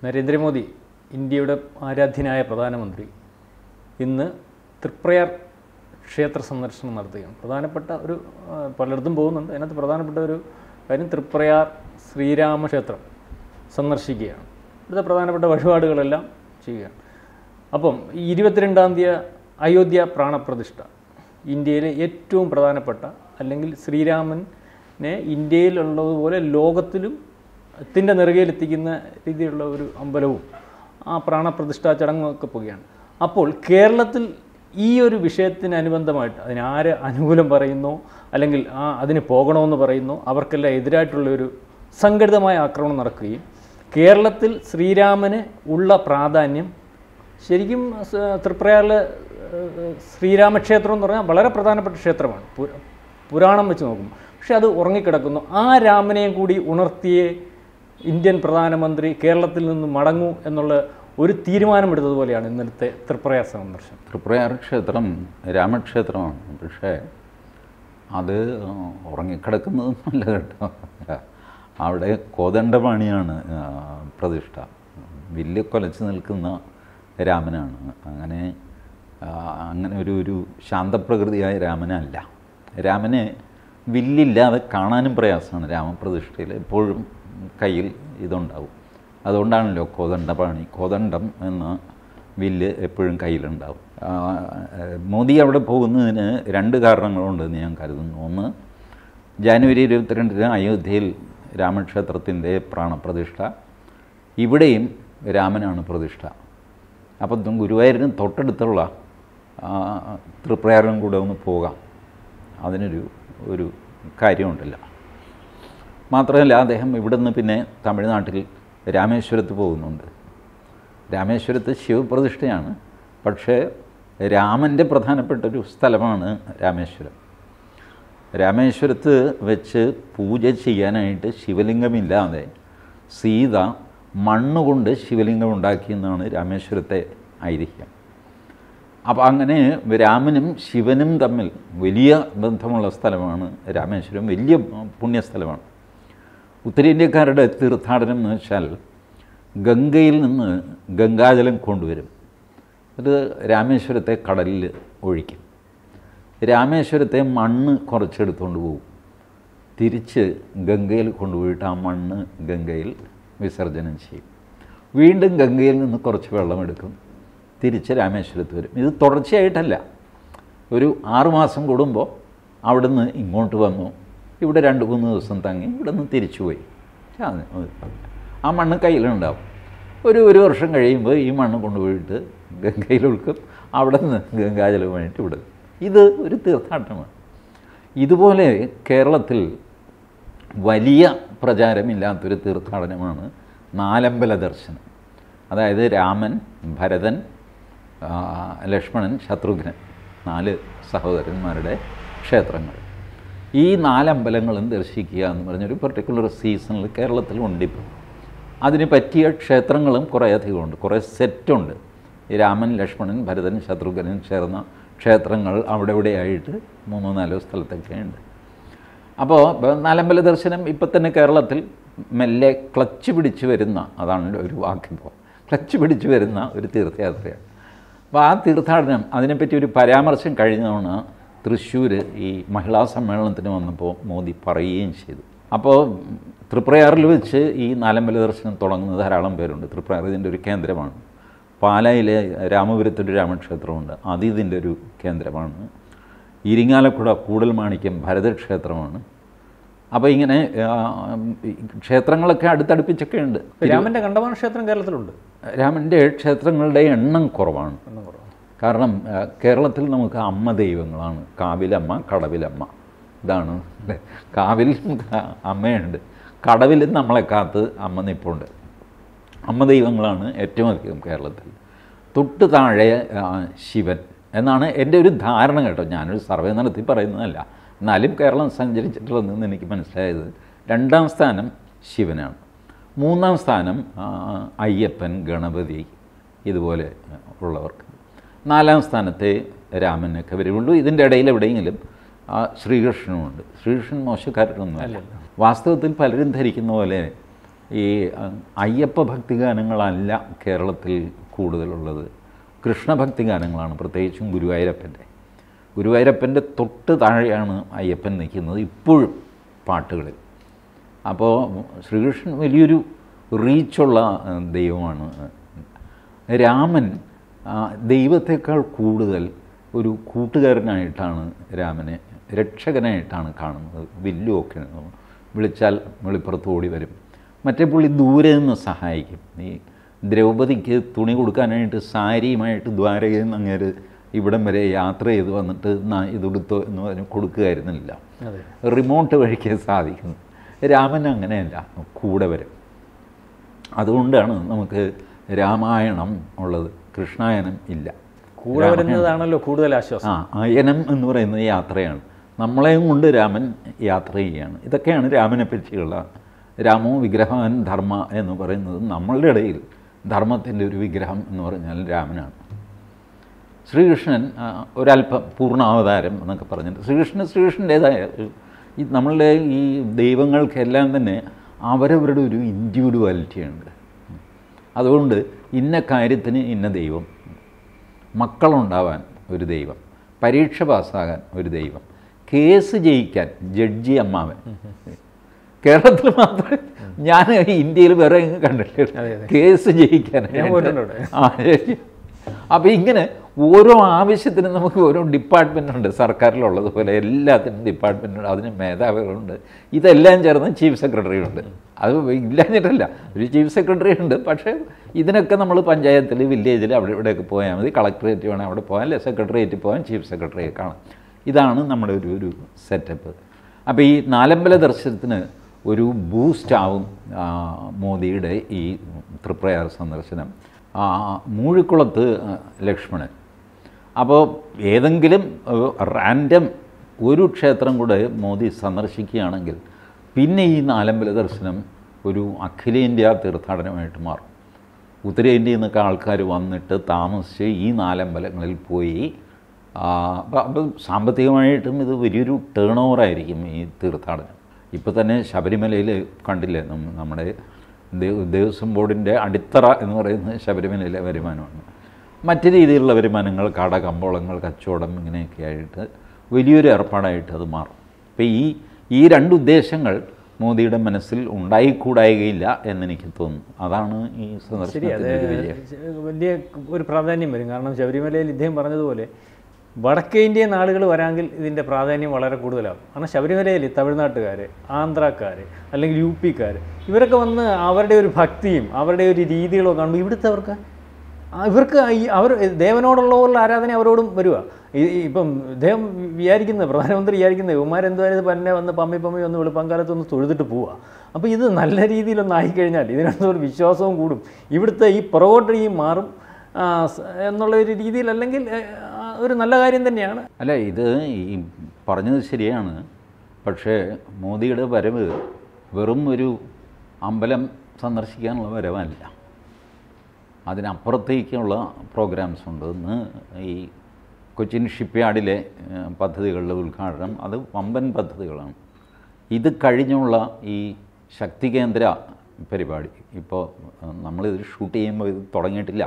നരേന്ദ്രമോദി, ഇന്ത്യയുടെ ആരാധ്യനായ പ്രധാനമന്ത്രി, ഇന്ന് തൃപ്രയാർ ക്ഷേത്ര സന്ദർശനം നടത്തുകയാണ്. പ്രധാനപ്പെട്ട ഒരു പലയിടത്തും പോകുന്നുണ്ട്. അതിനകത്ത് പ്രധാനപ്പെട്ട ഒരു കാര്യം തൃപ്രയാർ ശ്രീരാമക്ഷേത്രം സന്ദർശിക്കുകയാണ്. ഇവിടുത്തെ പ്രധാനപ്പെട്ട വഴിപാടുകളെല്ലാം ചെയ്യുകയാണ്. അപ്പം 22-ാം തീയതി അയോധ്യ പ്രാണപ്രതിഷ്ഠ, ഇന്ത്യയിലെ ഏറ്റവും പ്രധാനപ്പെട്ട, അല്ലെങ്കിൽ ശ്രീരാമനെ ഇന്ത്യയിലുള്ളതുപോലെ ലോകത്തിലും ത്തിൻ്റെ നെറുകയിലെത്തിക്കുന്ന രീതിയിലുള്ള ഒരു അമ്പലവും ആ പ്രാണപ്രതിഷ്ഠാ ചടങ്ങുമൊക്കെ പോവുകയാണ്. അപ്പോൾ കേരളത്തിൽ ഈ ഒരു വിഷയത്തിനനുബന്ധമായിട്ട് അതിനാര് അനുകൂലം പറയുന്നോ അല്ലെങ്കിൽ അതിന് പോകണമെന്ന് പറയുന്നോ അവർക്കെല്ലാം എതിരായിട്ടുള്ളൊരു സംഘടിതമായ ആക്രമണം നടക്കുകയും കേരളത്തിൽ ശ്രീരാമന് ഉള്ള പ്രാധാന്യം, ശരിക്കും തൃപ്രയാറിലെ ശ്രീരാമക്ഷേത്രം എന്ന് പറഞ്ഞാൽ വളരെ പ്രധാനപ്പെട്ട ക്ഷേത്രമാണ്, പുരാണം വെച്ച് നോക്കും. പക്ഷെ അത് ഉറങ്ങിക്കിടക്കുന്നു. ആ രാമനെയും കൂടി ഉണർത്തിയേ ഇന്ത്യൻ പ്രധാനമന്ത്രി കേരളത്തിൽ നിന്ന് മടങ്ങൂ എന്നുള്ള ഒരു തീരുമാനമെടുത്തതുപോലെയാണ് ഇന്നലത്തെ തൃപ്രയാർ സന്ദർശനം. തൃപ്രയാർ ക്ഷേത്രം രാമക്ഷേത്രമാണ്, പക്ഷേ അത് ഉറങ്ങിക്കിടക്കുന്നതൊന്നുമല്ല കേട്ടോ. അവിടെ കോദണ്ഡപാണിയാണ് പ്രതിഷ്ഠ. വില്ല് കൊലച്ച് നിൽക്കുന്ന രാമനാണ്. അങ്ങനെ ഒരു ശാന്തപ്രകൃതിയായ രാമനല്ല. രാമനെ വില്ലില്ലാതെ കാണാനും പ്രയാസമാണ്. രാമപ്രതിഷ്ഠയിൽ എപ്പോഴും കയ്യിൽ ഇതുണ്ടാവും. അതുകൊണ്ടാണല്ലോ കോദണ്ഡപാണി, കോദണ്ഡം എന്ന വില്ല് എപ്പോഴും കയ്യിലുണ്ടാവും. മോദി അവിടെ പോകുന്നതിന് 2 കാരണങ്ങളുണ്ടെന്ന് ഞാൻ കരുതുന്നു. ഒന്ന്, ജനുവരി 22-ന് അയോധ്യയിൽ രാമക്ഷേത്രത്തിൻ്റെ പ്രാണപ്രതിഷ്ഠ, ഇവിടെയും രാമനാണ് പ്രതിഷ്ഠ. അപ്പം ഗുരുവായൂരിന് തൊട്ടടുത്തുള്ള തൃപ്രയാറും കൂടെ ഒന്ന് പോകാം, അതിനൊരു കാര്യമുണ്ടല്ലോ. മാത്രമല്ല, അദ്ദേഹം ഇവിടെ നിന്ന് പിന്നെ തമിഴ്നാട്ടിൽ രാമേശ്വരത്ത് പോകുന്നുണ്ട്. രാമേശ്വരത്ത് ശിവപ്രതിഷ്ഠയാണ്, പക്ഷേ രാമൻ്റെ പ്രധാനപ്പെട്ടൊരു സ്ഥലമാണ് രാമേശ്വരം. രാമേശ്വരത്ത് വെച്ച് പൂജ ചെയ്യാനായിട്ട് ശിവലിംഗമില്ലാതെ സീത മണ്ണുകൊണ്ട് ശിവലിംഗം ഉണ്ടാക്കിയെന്നാണ് രാമേശ്വരത്തെ ഐതിഹ്യം. അപ്പോൾ അങ്ങനെ രാമനും ശിവനും തമ്മിൽ വലിയ ബന്ധമുള്ള സ്ഥലമാണ് രാമേശ്വരം. വലിയ പുണ്യസ്ഥലമാണ്. ഉത്തരേന്ത്യക്കാരുടെ തീർത്ഥാടനം എന്ന് വെച്ചാൽ ഗംഗയിൽ നിന്ന് ഗംഗാജലം കൊണ്ടുവരും. അത് രാമേശ്വരത്തെ കടലിൽ ഒഴിക്കും. രാമേശ്വരത്തെ മണ്ണ് കുറച്ചെടുത്തുകൊണ്ട് പോകും. തിരിച്ച് ഗംഗയിൽ കൊണ്ടുപോയിട്ട് ആ മണ്ണ് ഗംഗയിൽ വിസർജനം ചെയ്യും. വീണ്ടും ഗംഗയിൽ നിന്ന് കുറച്ച് വെള്ളമെടുക്കും, തിരിച്ച് രാമേശ്വരത്ത് വരും. ഇത് തുടർച്ചയായിട്ടല്ല. ഒരു 6 മാസം കൂടുമ്പോൾ അവിടുന്ന് ഇങ്ങോട്ട് വന്നു, ഇവിടെ 2-3 ദിവസം തങ്ങി, ഇവിടെ നിന്ന് തിരിച്ചുപോയി. ആ മണ്ണ് കയ്യിലുണ്ടാവും. ഒരു വർഷം കഴിയുമ്പോൾ ഈ മണ്ണ് കൊണ്ടുപോയിട്ട് ഗംഗയിലൊഴുക്കും, അവിടെ നിന്ന് ഗംഗാജലമായിട്ട് ഇവിടെ. ഇത് ഒരു തീർത്ഥാടനമാണ്. ഇതുപോലെ കേരളത്തിൽ വലിയ പ്രചാരമില്ലാത്തൊരു തീർത്ഥാടനമാണ് നാലമ്പല ദർശനം. അതായത് രാമൻ, ഭരതൻ, ലക്ഷ്മണൻ, ശത്രുഘ്നൻ, 4 സഹോദരന്മാരുടെ ക്ഷേത്രങ്ങൾ. ഈ 4 അമ്പലങ്ങളും ദർശിക്കുക എന്ന് പറഞ്ഞൊരു പെർട്ടിക്കുലർ സീസണിൽ കേരളത്തിലുണ്ടിപ്പോൾ. അതിന് പറ്റിയ ക്ഷേത്രങ്ങളും കുറേയധികമുണ്ട്, കുറേ സെറ്റുണ്ട്. രാമൻ, ലക്ഷ്മണൻ, ഭരതൻ, ശത്രുഘ്നൻ ചേർന്ന ക്ഷേത്രങ്ങൾ അവിടെ ഇവിടെയായിട്ട് 3-4 സ്ഥലത്തൊക്കെ ഉണ്ട്. അപ്പോൾ നാലമ്പല ദർശനം ഇപ്പം തന്നെ കേരളത്തിൽ മെല്ലെ ക്ലച്ച് പിടിച്ച് വരുന്ന, അതാണല്ലോ ഒരു വാക്കിപ്പോൾ, ക്ലച്ച് പിടിച്ച് വരുന്ന ഒരു തീർത്ഥയാത്രയാണ്. അപ്പോൾ ആ തീർത്ഥാടനം, അതിനെപ്പറ്റി ഒരു പരാമർശം കഴിഞ്ഞ തവണ തൃശ്ശൂർ ഈ മഹിളാ സമ്മേളനത്തിന് വന്നപ്പോൾ മോദി പറയുകയും ചെയ്തു. അപ്പോൾ തൃപ്രയാറിൽ വെച്ച് ഈ നാലമ്പല ദർശനം തുടങ്ങുന്ന ധാരാളം പേരുണ്ട്. തൃപ്രയാർ ഇതിൻ്റെ ഒരു കേന്ദ്രമാണ്. പാലായിലെ രാമപുരത്തൊരു രാമക്ഷേത്രമുണ്ട്, അത് ഇതിൻ്റെ ഒരു കേന്ദ്രമാണ്. ഇരിങ്ങാലക്കുട കൂടൽമാണിക്യം ഭരതക്ഷേത്രമാണ്. അപ്പോൾ ഇങ്ങനെ ക്ഷേത്രങ്ങളൊക്കെ അടുത്തടുപ്പിച്ചൊക്കെ ഉണ്ട്. രാമൻ്റെ കണ്ടമാന ക്ഷേത്രം കേരളത്തിലുണ്ട്. രാമൻ്റെ ക്ഷേത്രങ്ങളുടെ എണ്ണം കുറവാണ്. കാരണം കേരളത്തിൽ നമുക്ക് അമ്മ ദൈവങ്ങളാണ്. കാവിലമ്മ, കടവിലമ്മ. ഇതാണ്. കാവിൽ അമ്മയുണ്ട്, കടവിലും നമ്മളെ കാത്ത് അമ്മ നിൽപ്പുണ്ട്. അമ്മ ദൈവങ്ങളാണ് ഏറ്റവും അധികം കേരളത്തിൽ. തൊട്ട് താഴെ ശിവൻ എന്നാണ് എൻ്റെ ഒരു ധാരണ കേട്ടോ. ഞാനൊരു സർവേ നടത്തി പറയുന്നതല്ല. എന്നാലും കേരളം സഞ്ചരിച്ചിട്ടുള്ളതെന്ന് എനിക്ക് മനസ്സിലായത് 2ാം സ്ഥാനം ശിവനാണ്, 3ാം സ്ഥാനം അയ്യപ്പൻ, ഗണപതി ഇതുപോലെ ഉള്ളവർക്ക്, 4ാം സ്ഥാനത്തെ രാമനൊക്കെ വരുള്ളൂ. ഇതിൻ്റെ ഇടയിൽ എവിടെയെങ്കിലും ശ്രീകൃഷ്ണനുമുണ്ട്. ശ്രീകൃഷ്ണൻ മോശക്കാരനൊന്നുമല്ല. വാസ്തവത്തിൽ പലരും ധരിക്കുന്ന പോലെ ഈ അയ്യപ്പ ഭക്തി ഗാനങ്ങളല്ല കേരളത്തിൽ കൂടുതലുള്ളത്, കൃഷ്ണഭക്തി ഗാനങ്ങളാണ്, പ്രത്യേകിച്ചും ഗുരുവായൂരപ്പൻ്റെ തൊട്ട് താഴെയാണ് അയ്യപ്പൻ നിൽക്കുന്നത് ഇപ്പോഴും പാട്ടുകളിൽ. അപ്പോൾ ശ്രീകൃഷ്ണൻ വലിയൊരു റീച്ചുള്ള ദൈവമാണ്. രാമൻ ദൈവത്തെക്കാൾ കൂടുതൽ ഒരു കൂട്ടുകാരനായിട്ടാണ് രാമനെ, രക്ഷകനായിട്ടാണ് കാണുന്നത്. വില്ലുമൊക്കെ വിളിച്ചാൽ വെളിപ്പുറത്ത് ഓടി വരും. മറ്റേ പുള്ളി ദൂരെ നിന്ന് സഹായിക്കും. ഈ ദ്രൗപദിക്ക് തുണി കൊടുക്കാനായിട്ട് സാരിയുമായിട്ട് ദ്വാരകയിൽ നിന്ന് അങ്ങേര് ഇവിടം വരെ യാത്ര ചെയ്ത് വന്നിട്ട് ഇതുടുത്തോ എന്ന് പറഞ്ഞ് കൊടുക്കുകയായിരുന്നില്ല, റിമോട്ട് വഴിക്ക് സാധിക്കുന്നു. രാമൻ അങ്ങനെയല്ല, കൂടെ വരും. അതുകൊണ്ടാണ് നമുക്ക് രാമായണം ഉള്ളത്, കൃഷ്ണായനം ഇല്ല. കൂടെ വരുന്നതാണല്ലോ കൂടുതൽ ആശ്വാസം. അയനം എന്ന് പറയുന്നത് യാത്രയാണ്, നമ്മളെയും കൊണ്ട് രാമൻ യാത്ര ചെയ്യുകയാണ്. ഇതൊക്കെയാണ് രാമനെ പറ്റിയുള്ള രാമോ വിഗ്രഹാൻ ധർമ്മ എന്ന് പറയുന്നത്. നമ്മളുടെ ഇടയിൽ ധർമ്മത്തിൻ്റെ ഒരു വിഗ്രഹം എന്ന് പറഞ്ഞാൽ രാമനാണ്. ശ്രീകൃഷ്ണൻ ഒരല്പം പൂർണ്ണാവതാരം എന്നൊക്കെ പറഞ്ഞിട്ട് ശ്രീകൃഷ്ണൻ്റേതായ നമ്മളുടെ ഈ ദൈവങ്ങൾക്കെല്ലാം തന്നെ അവരവരുടെ ഒരു ഇൻഡിവിജ്വാലിറ്റിയുണ്ട്. അതുകൊണ്ട് ഇന്ന കാര്യത്തിന് ഇന്ന ദൈവം, മക്കളുണ്ടാവാൻ ഒരു ദൈവം, പരീക്ഷ പാസ്സാകാൻ ഒരു ദൈവം, കേസ് ജയിക്കാൻ ജഡ്ജി അമ്മാവൻ. കേരളത്തിൽ മാത്രമേ, ഞാൻ ഇന്ത്യയിൽ വേറെ കണ്ടിട്ടില്ല കേസ് ജയിക്കാൻ. അപ്പോൾ ഇങ്ങനെ ഓരോ ആവശ്യത്തിനും നമുക്ക് ഓരോ ഡിപ്പാർട്ട്മെൻറ്റുണ്ട്. സർക്കാരിലുള്ളതുപോലെ എല്ലാത്തിനും ഡിപ്പാർട്ട്മെൻറ്റുണ്ട്, അതിന് മേധാവികളുണ്ട്. ഇതെല്ലാം ചേർന്ന് ചീഫ് സെക്രട്ടറി ഉണ്ട്. അത് ഇല്ലാഞ്ഞിട്ടല്ല, ഒരു ചീഫ് സെക്രട്ടറി ഉണ്ട്. പക്ഷേ ഇതിനൊക്കെ നമ്മൾ പഞ്ചായത്തിൽ, വില്ലേജിൽ അവിടെ ഇവിടെയൊക്കെ പോയാൽ മതി. കളക്ടറേറ്റ് വേണം അവിടെ പോകാൻ, അല്ലെ സെക്രട്ടേറിയറ്റിൽ പോകാൻ ചീഫ് സെക്രട്ടറിയെ കാണാം. ഇതാണ് നമ്മുടെ ഒരു സെറ്റപ്പ്. അപ്പോൾ ഈ നാലമ്പല ദർശനത്തിന് ഒരു ബൂസ്റ്റാവും മോദിയുടെ ഈ തൃപ്രയാർ സന്ദർശനം. മൂഴിക്കുളത്ത് ലക്ഷ്മണൻ. അപ്പോൾ ഏതെങ്കിലും റാൻഡം ഒരു ക്ഷേത്രം കൂടെ മോദി സന്ദർശിക്കുകയാണെങ്കിൽ പിന്നെ ഈ നാലമ്പല ദർശനം ഒരു അഖിലേന്ത്യാ തീർത്ഥാടനമായിട്ട് മാറും. ഉത്തരേന്ത്യയിൽ നിന്നൊക്കെ ആൾക്കാർ വന്നിട്ട് താമസിച്ച് ഈ നാലമ്പലങ്ങളിൽ പോയി. അപ്പം സാമ്പത്തികമായിട്ടും ഇത് വലിയൊരു ടേൺ ഓവറായിരിക്കും ഈ തീർത്ഥാടനം. ഇപ്പോൾ തന്നെ ശബരിമലയിൽ കണ്ടില്ലേ, നമ്മുടെ ദേവസ്വം ബോർഡിൻ്റെ അടിത്തറ എന്ന് പറയുന്നത് ശബരിമലയിലെ വരുമാനമാണ്. മറ്റ് രീതിയിലുള്ള വരുമാനങ്ങൾ, കട, കമ്പോളങ്ങൾ, കച്ചവടം, ഇങ്ങനെയൊക്കെ ആയിട്ട് വലിയൊരു ഏർപ്പാടായിട്ട് അത് മാറും. അപ്പോൾ ഈ രണ്ട് ഉദ്ദേശങ്ങൾ മോദിയുടെ മനസ്സിൽ ഉണ്ടായിക്കൂടായികയില്ല എന്നെനിക്ക് തോന്നുന്നു. അതാണ് ഈ സന്ദർശനത്തിൻ്റെ വിജയം. വലിയ ഒരു പ്രാധാന്യം വരും. കാരണം ശബരിമലയിൽ ഇദ്ദേഹം പറഞ്ഞതുപോലെ വടക്കേ ഇന്ത്യൻ നാടുകൾ വരാമെങ്കിൽ ഇതിൻ്റെ പ്രാധാന്യം വളരെ കൂടുതലാകും. കാരണം ശബരിമലയിൽ തമിഴ്നാട്ടുകാർ, ആന്ധ്രാക്കാർ, അല്ലെങ്കിൽ യു പിക്കാർ, ഇവരൊക്കെ വന്ന് അവരുടെ ഒരു ഭക്തിയും അവരുടെ ഒരു രീതികളോ കാണുമ്പോൾ ഇവിടുത്തെ ഇവർക്ക് അവർ ദേവനോടുള്ള ആരാധന അവരോടും വരിക. ഇപ്പം ഇദ്ദേഹം വിചാരിക്കുന്നത്, പ്രധാനമന്ത്രി വിചാരിക്കുന്നത് ഇവന്മാരെന്തുവായത് തന്നെ വന്ന് പമ്മി ഒന്ന് വെളുപ്പാങ്കാലത്തൊന്ന് തൊഴുതിട്ട് പോവുക. അപ്പോൾ ഇത് നല്ല രീതിയിലൊന്നും ആയിക്കഴിഞ്ഞാൽ ഇതിനകത്തൊരു വിശ്വാസവും കൂടും, ഇവിടുത്തെ ഈ പുറകോട്ട് മാറും എന്നുള്ള ഒരു രീതിയിൽ, അല്ലെങ്കിൽ ഒരു നല്ല കാര്യം തന്നെയാണ്. അല്ല, ഇത് ഈ പറഞ്ഞത് ശരിയാണ്. പക്ഷേ മോദിയുടെ വരവ് വെറും ഒരു അമ്പലം സന്ദർശിക്കാനുള്ള വരവല്ല, അതിനപ്പുറത്തേക്കുള്ള പ്രോഗ്രാംസ് ഉണ്ട്. ഇന്ന് ഈ കൊച്ചിൻ ഷിപ്പ്യാർഡിലെ പദ്ധതികളുടെ ഉദ്ഘാടനം, അത് വമ്പൻ പദ്ധതികളാണ്. ഇത് കഴിഞ്ഞുള്ള ഈ ശക്തി കേന്ദ്ര പരിപാടി, ഇപ്പോൾ നമ്മളിത് ഷൂട്ട് ചെയ്യുമ്പോൾ ഇത് തുടങ്ങിയിട്ടില്ല.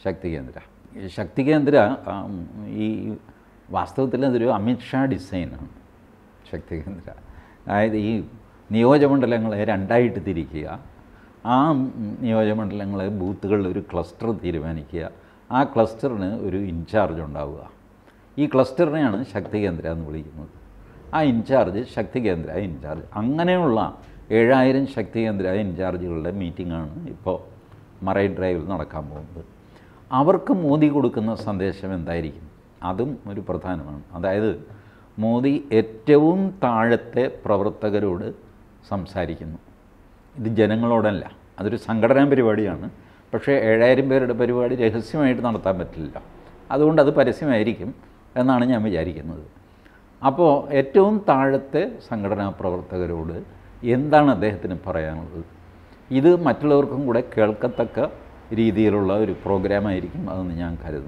ശക്തി കേന്ദ്ര ഈ വാസ്തവത്തിൽ അതൊരു അമിത്ഷാ ഡിസൈനാണ്. ശക്തി കേന്ദ്ര അതായത് ഈ നിയോജകമണ്ഡലങ്ങളെ രണ്ടായിട്ട് തിരിക്കുക, ആ നിയോജകമണ്ഡലങ്ങളെ ബൂത്തുകളിൽ ഒരു ക്ലസ്റ്റർ തീരുമാനിക്കുക, ആ ക്ലസ്റ്ററിന് ഒരു ഇൻചാർജ് ഉണ്ടാവുക. ഈ ക്ലസ്റ്ററിനെയാണ് ശക്തി കേന്ദ്ര എന്ന് വിളിക്കുന്നത്. ആ ഇൻചാർജ് ശക്തി കേന്ദ്ര ഇൻചാർജ്. അങ്ങനെയുള്ള 7000 ശക്തി കേന്ദ്ര ഇൻചാർജുകളുടെ മീറ്റിംഗാണ് ഇപ്പോൾ മറൈൻ ഡ്രൈവിൽ നടക്കാൻ പോകുന്നത്. അവർക്ക് മോദി കൊടുക്കുന്ന സന്ദേശം എന്തായിരിക്കും? അതും ഒരു പ്രധാനമാണ്. അതായത് മോദി ഏറ്റവും താഴത്തെ പ്രവർത്തകരോട് സംസാരിക്കുന്നു. ഇത് ജനങ്ങളോടല്ല, അതൊരു സംഘടനാ പരിപാടിയാണ്. പക്ഷേ 7000 പേരുടെ പരിപാടി രഹസ്യമായിട്ട് നടത്താൻ പറ്റില്ല. അതുകൊണ്ട് അത് പരസ്യമായിരിക്കും എന്നാണ് ഞാൻ വിചാരിക്കുന്നത്. അപ്പോൾ ഏറ്റവും താഴത്തെ സംഘടനാ പ്രവർത്തകരോട് എന്താണ് അദ്ദേഹത്തിന് പറയാനുള്ളത്? ഇത് മറ്റുള്ളവർക്കും കൂടെ കേൾക്കത്തക്ക രീതിയിലുള്ള ഒരു പ്രോഗ്രാമായിരിക്കും അതെന്ന് ഞാൻ കരുതുന്നു.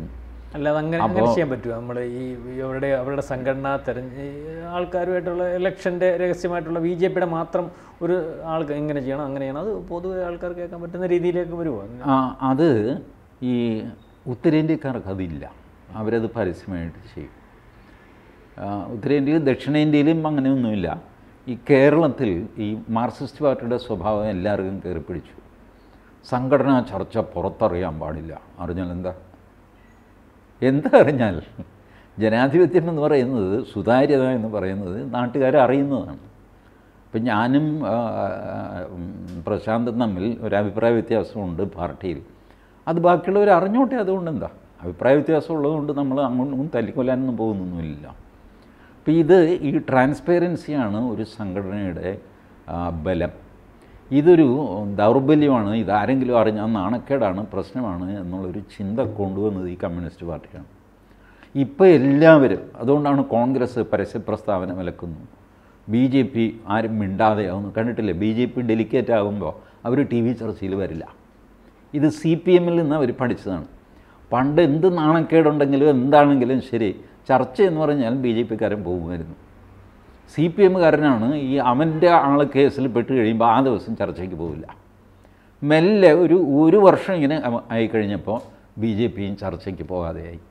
അല്ലാതെ അങ്ങനെ ചെയ്യാൻ പറ്റുമോ? നമ്മൾ ഈ അവരുടെ സംഘടന ആൾക്കാരുമായിട്ടുള്ള ഇലക്ഷൻ്റെ രഹസ്യമായിട്ടുള്ള BJPയുടെ മാത്രം ഒരു ആൾക്ക് ഇങ്ങനെ ചെയ്യണം അങ്ങനെ ചെയ്യണം, അത് പൊതുവെ ആൾക്കാർക്ക് കേൾക്കാൻ പറ്റുന്ന രീതിയിലേക്ക് വരുമോ? അത് ഈ ഉത്തരേന്ത്യക്കാർക്ക് അതില്ല, അവരത് പരസ്യമായിട്ട് ചെയ്യും. ഉത്തരേന്ത്യയിൽ ദക്ഷിണേന്ത്യയിലും അങ്ങനെയൊന്നുമില്ല. ഈ കേരളത്തിൽ ഈ മാർക്സിസ്റ്റ് പാർട്ടിയുടെ സ്വഭാവം എല്ലാവർക്കും കയറിപ്പിടിച്ചു. സംഘടനാ ചർച്ച പുറത്തറിയാൻ പാടില്ല. അറിഞ്ഞാൽ എന്താ അറിഞ്ഞാൽ ജനാധിപത്യം എന്ന് പറയുന്നത്, സുതാര്യത എന്ന് പറയുന്നത് നാട്ടുകാരെ അറിയുന്നതാണ്. ഇപ്പം ഞാനും പ്രശാന്തും തമ്മിൽ ഒരു അഭിപ്രായ വ്യത്യാസമുണ്ട് പാർട്ടിയിൽ, അത് ബാക്കിയുള്ളവർ അറിഞ്ഞോട്ടെ. അതുകൊണ്ട് എന്താ, അഭിപ്രായ വ്യത്യാസം ഉള്ളതുകൊണ്ട് നമ്മൾ അങ്ങോട്ടും തല്ലിക്കൊല്ലാനൊന്നും പോകുന്നൊന്നുമില്ല. അപ്പോൾ ഈ ട്രാൻസ്പെറൻസിയാണ് ഒരു സംഘടനയുടെ ബലം. ഇതൊരു ദൗർബല്യമാണ്, ഇതാരെങ്കിലും അറിഞ്ഞാൽ നാണക്കേടാണ്, പ്രശ്നമാണ് എന്നുള്ളൊരു ചിന്ത കൊണ്ടുവന്നത് ഈ കമ്മ്യൂണിസ്റ്റ് പാർട്ടിയാണ്. ഇപ്പോൾ എല്ലാവരും, അതുകൊണ്ടാണ് കോൺഗ്രസ് പരസ്യപ്രസ്താവന വിലക്കുന്നു, BJP ആരും മിണ്ടാതെയാവുന്നു. കണ്ടിട്ടില്ലേ, BJP ഡെലിക്കേറ്റ് ആകുമ്പോൾ അവർ TV ചർച്ചയിൽ വരില്ല. ഇത് CPMൽ നിന്ന് അവർ പഠിച്ചതാണ്. പണ്ട് എന്ത് നാണക്കേടുണ്ടെങ്കിലും എന്താണെങ്കിലും ശരി, ചർച്ച എന്ന് പറഞ്ഞാൽ BJPക്കാരൻ പോകുമായിരുന്നു. CPMകാരനാണ് ഈ അവൻ്റെ ആൾ കേസിൽ പെട്ട് കഴിയുമ്പോൾ ആ ദിവസം ചർച്ചയ്ക്ക് പോവില്ല. മെല്ലെ ഒരു വർഷം ഇങ്ങനെ ആയിക്കഴിഞ്ഞപ്പോൾ BJPയും ചർച്ചയ്ക്ക് പോകാതെയായി.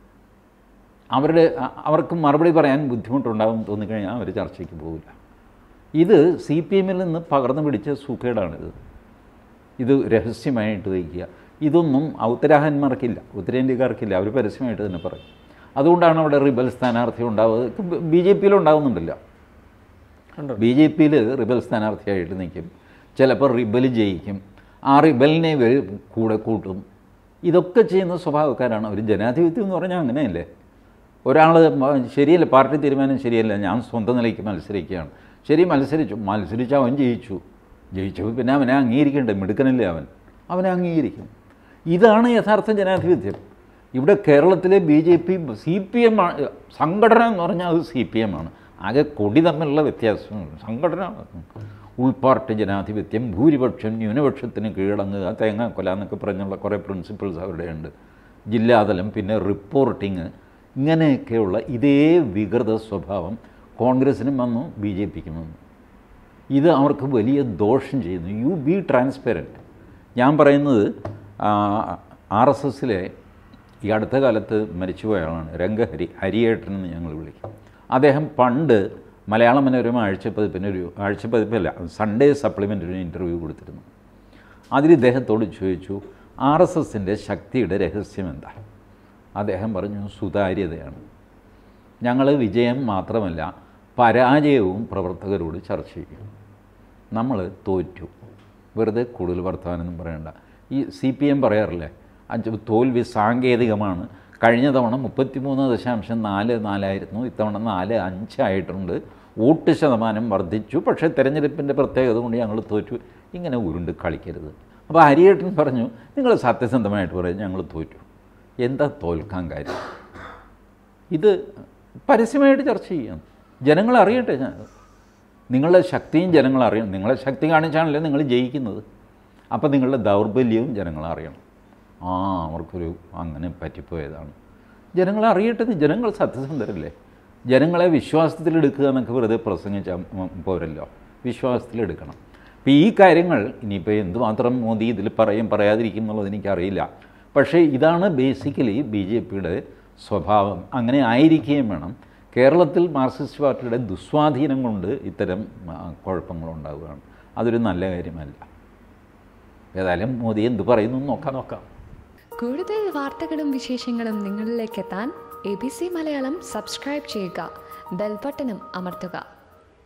അവർക്ക് മറുപടി പറയാൻ ബുദ്ധിമുട്ടുണ്ടാകും തോന്നിക്കഴിഞ്ഞാൽ അവർ ചർച്ചയ്ക്ക് പോവില്ല. ഇത് CPMൽ നിന്ന് പകർന്നു പിടിച്ച സൂക്കേടാണിത്. ഇത് രഹസ്യമായിട്ട് വയ്ക്കുക, ഇതൊന്നും ഉത്തരാഖണ്ഡന്മാർക്കില്ല, ഉത്തരേന്ത്യക്കാർക്കില്ല. അവർ പരസ്യമായിട്ട് തന്നെ പറയും. അതുകൊണ്ടാണ് അവിടെ റിബൽ സ്ഥാനാർത്ഥി ഉണ്ടാവുന്നത്. BJPയിൽ ഉണ്ടാവുന്നുണ്ടല്ലോ, BJPയിൽ റിബൽ സ്ഥാനാർത്ഥിയായിട്ട് നിൽക്കും, ചിലപ്പോൾ റിബൽ ജയിക്കും, ആ റിബലിനെ ഇവർ കൂടെ കൂട്ടും. ഇതൊക്കെ ചെയ്യുന്ന സ്വഭാവക്കാരാണ് അവർ. ജനാധിപത്യം എന്ന് പറഞ്ഞാൽ അങ്ങനെയല്ലേ, ഒരാൾ ശരിയല്ല, പാർട്ടി തീരുമാനം ശരിയല്ല, ഞാൻ സ്വന്തം നിലയ്ക്ക് മത്സരിക്കുകയാണ്, ശരി മത്സരിച്ച് അവൻ ജയിച്ചു പിന്നെ അവനെ അംഗീകരിക്കേണ്ടേ, മിടുക്കനല്ലേ അവനെ അംഗീകരിക്കും. ഇതാണ് യഥാർത്ഥ ജനാധിപത്യം. ഇവിടെ കേരളത്തിലെ BJP CPM സംഘടന എന്ന് പറഞ്ഞാൽ അത് CPM ആണ്. ആകെ കൊടി തമ്മിലുള്ള വ്യത്യാസമാണ്. സംഘടന ഉൾപാർട്ടി ജനാധിപത്യം, ഭൂരിപക്ഷം ന്യൂനപക്ഷത്തിന് കീഴടങ്ങുക, തേങ്ങാക്കൊല എന്നൊക്കെ പറഞ്ഞുള്ള കുറേ പ്രിൻസിപ്പിൾസ് അവിടെയുണ്ട്. ജില്ലാതലം, പിന്നെ റിപ്പോർട്ടിങ്, ഇങ്ങനെയൊക്കെയുള്ള ഇതേ വികൃത സ്വഭാവം കോൺഗ്രസിനും വന്നു, BJPക്കും വന്നു. ഇത് അവർക്ക് വലിയ ദോഷം ചെയ്യുന്നു. You be transparent. ഞാൻ പറയുന്നത് RSSലെ ഈ അടുത്ത കാലത്ത് മരിച്ചുപോയ ആളാണ് ഹരിയേട്ടൻ എന്ന് ഞങ്ങൾ വിളിക്കും. അദ്ദേഹം പണ്ട് മലയാള മനോരമ ആഴ്ചപ്പതിപ്പല്ല സൺഡേ സപ്ലിമെൻ്ററി ഇൻ്റർവ്യൂ കൊടുത്തിരുന്നു. അതിൽ ഇദ്ദേഹത്തോട് ചോദിച്ചു, RSSൻ്റെ ശക്തിയുടെ രഹസ്യം എന്താ? അദ്ദേഹം പറഞ്ഞു, സുതാര്യതയാണ്. ഞങ്ങൾ വിജയം മാത്രമല്ല പരാജയവും പ്രവർത്തകരോട് ചർച്ച ചെയ്യും. നമ്മൾ തോറ്റു, വെറുതെ കൂടുതൽ വർത്തമാനമൊന്നും പറയണ്ട. ഈ CPM പറയാറില്ലേ, തോൽവി സാങ്കേതികമാണ്. കഴിഞ്ഞ തവണ 33.44 ഇത്തവണ 4.5 ആയിട്ടുണ്ട്. വോട്ട് ശതമാനം വർദ്ധിച്ചു, പക്ഷേ തെരഞ്ഞെടുപ്പിൻ്റെ പ്രത്യേകത കൊണ്ട് ഞങ്ങൾ തോറ്റു. ഇങ്ങനെ ഉരുണ്ട് കളിക്കരുത്. അപ്പോൾ ഹരിയേട്ടൻ പറഞ്ഞു, നിങ്ങൾ സത്യസന്ധമായിട്ട് പറയും, ഞങ്ങൾ തോറ്റു. എന്താ തോൽക്കാൻ കാര്യം? ഇത് പരസ്യമായിട്ട് ചർച്ച ചെയ്യാം, ജനങ്ങൾ അറിയട്ടെ. നിങ്ങളുടെ ശക്തിയും ജനങ്ങൾ അറിയണം. നിങ്ങളെ ശക്തി കാണിച്ചാണല്ലോ നിങ്ങൾ ജയിക്കുന്നത്. അപ്പോൾ നിങ്ങളുടെ ദൗർബല്യവും ജനങ്ങൾ അറിയണം. അവർക്കൊരു അങ്ങനെ പറ്റിപ്പോയതാണ്. ജനങ്ങൾ അറിയട്ടെ. ജനങ്ങൾ സത്യസന്ധരല്ലേ. ജനങ്ങളെ വിശ്വാസത്തിലെടുക്കുക എന്നൊക്കെ വെറുതെ പ്രസംഗിച്ചാൽ പോരല്ലോ, വിശ്വാസത്തിലെടുക്കണം. അപ്പോൾ ഈ കാര്യങ്ങൾ ഇനിയിപ്പോൾ എന്തുമാത്രം മോദി ഇതിൽ പറയാതിരിക്കും എന്നുള്ളത് എനിക്കറിയില്ല. പക്ഷേ ഇതാണ് ബേസിക്കലി BJPയുടെ സ്വഭാവം. അങ്ങനെ ആയിരിക്കുകയും വേണം. കേരളത്തിൽ മാർക്സിസ്റ്റ് പാർട്ടിയുടെ ദുസ്വാധീനം കൊണ്ട് ഇത്തരം കുഴപ്പങ്ങളുണ്ടാവുകയാണ്. അതൊരു നല്ല കാര്യമല്ല. ഏതായാലും മോദി എന്ത് പറയുന്നു നോക്കാം. കൂടുതൽ വാർത്തകളും വിശേഷങ്ങളും നിങ്ങളിലേക്ക് എത്താൻ ABC മലയാളം സബ്സ്ക്രൈബ് ചെയ്യുക, ബെൽ ബട്ടണും അമർത്തുക.